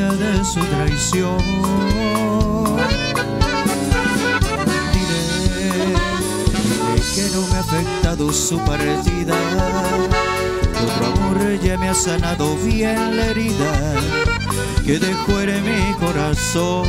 de su traición. Dile que no me ha afectado su partida, que otro amor ya me ha sanado bien la herida que dejó en mi corazón.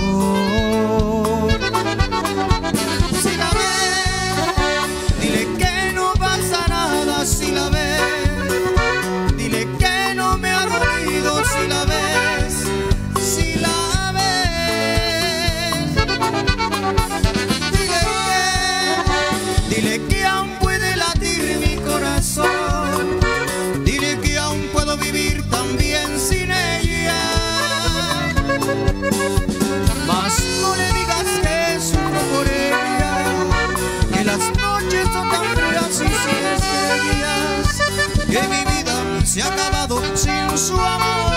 Si la ves, dile que no pasa nada. Si la ves, dile que no me ha dolido. Si la ves, si la ves, dile que aún puede latir mi corazón. Dile que aún puedo vivir también sin ella. Mas no le digas que sufro por ella, que las noches son tan frías y sin estrellas, que mi vida se ha acabado sin su amor.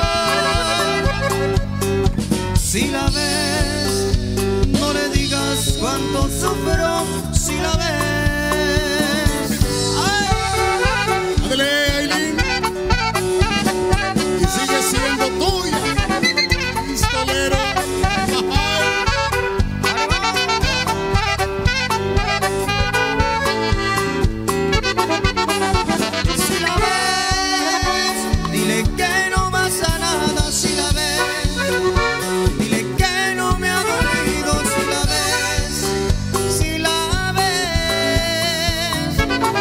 Si la ves, no le digas cuánto sufro. Si la ves, ándale, Aileen, y sigue siendo tuya, pistolero. si la ves, dile que no pasa nada. Si la ves, dile que no me ha dolido. Si la ves, si la ves,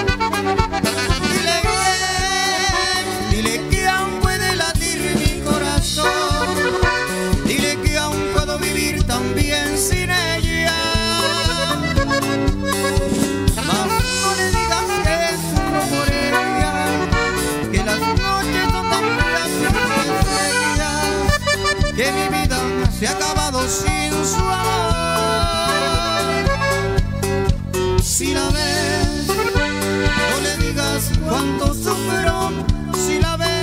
dile que aún puede latir mi corazón. Dile que aún puedo vivir también sin ella. Mas no le digas que sufro por ella, que las noches son tan frías y estrellas, que mi vida se ha acabado sin su amor. Si la ves, no le digas cuánto sufro. Si la ves,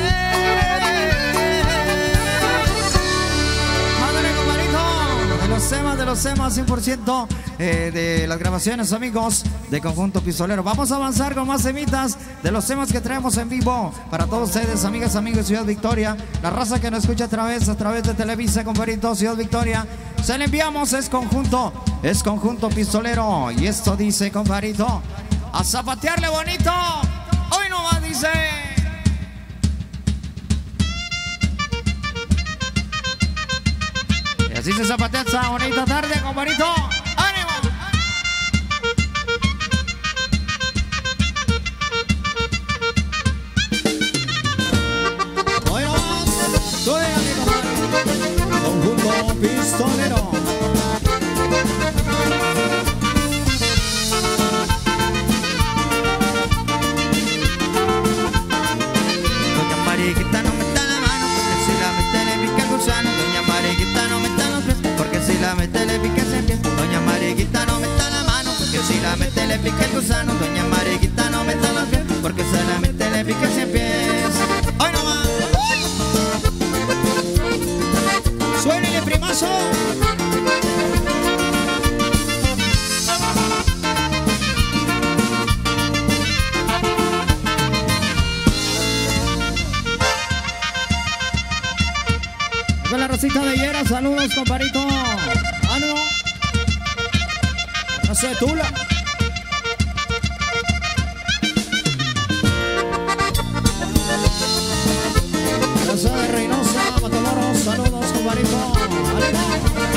ándale, compadrito, de los temas 100% de las grabaciones, amigos, de Conjunto Pistolero. Vamos a avanzar con más temitas de los temas que traemos en vivo para todos ustedes, amigas, amigos de Ciudad Victoria, la raza que nos escucha a través de Televisa, compadrito, Ciudad Victoria. Se le enviamos, es Conjunto Pistolero. Y esto dice, compadrito, a zapatearle bonito. Hoy nomás dice. Y así se zapatea esta bonita tarde, compadrito. ¡Ánimo! Hoy nomás, soy amigo, Conjunto Pistolero. Doña Mariquita no meta la mano, porque si la mete le pica el gusano. Doña Mariquita no meta los pies, porque si la mete le pica el pie. Doña Mariquita no meta la mano, porque si la mete le pica el gusano. Doña Mariquita no meta los pies, porque si la mete le pica el pies. ¡Hoy nomás! ¡Suénele, primazo! Con la Rosita de Higuera, saludos, compadrito. ¡Ánimo! No sé, Tula. Rosa de Reynosa, Matamoros, saludos, compadrito. ¡Ánimo!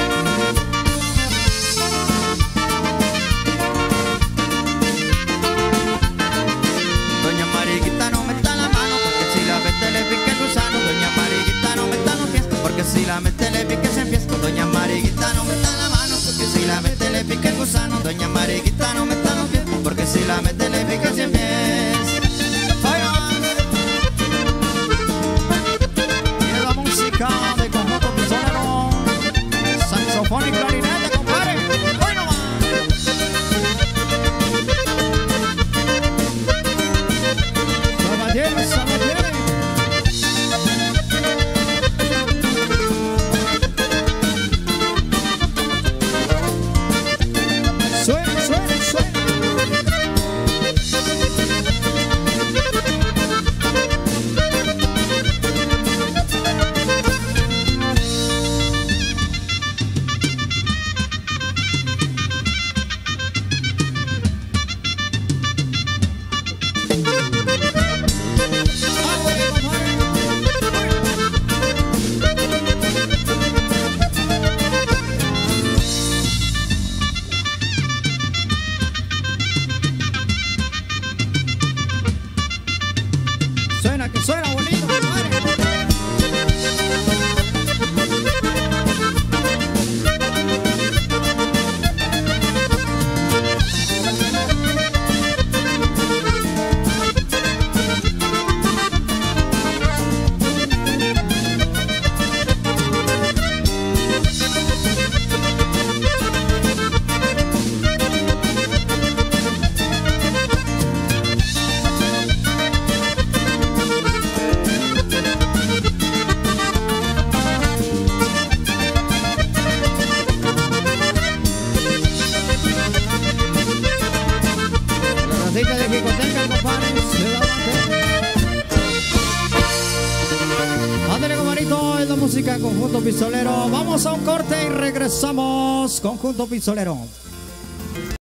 Doña Mariquita no meta la mano, porque si la mete le pica el gusano. Doña Mariquita no meta los pies, porque si la mete le pica ese pie. Doña Mariquita no meta la mano, porque si la mete le pica el gusano. Doña Mariquita no meta los pies, porque si la mete le pica ese pie. Y la música de Conjunto Pistolero, saxofón y clarinete, compadre. ¡Hoy nomás! Sabatiere, sabatiere. Suena, suena, suena. de Jicotenca, compadre. Ándale, compadrito, es la música Conjunto Pistolero. Vamos a un corte y regresamos. Conjunto Pistolero.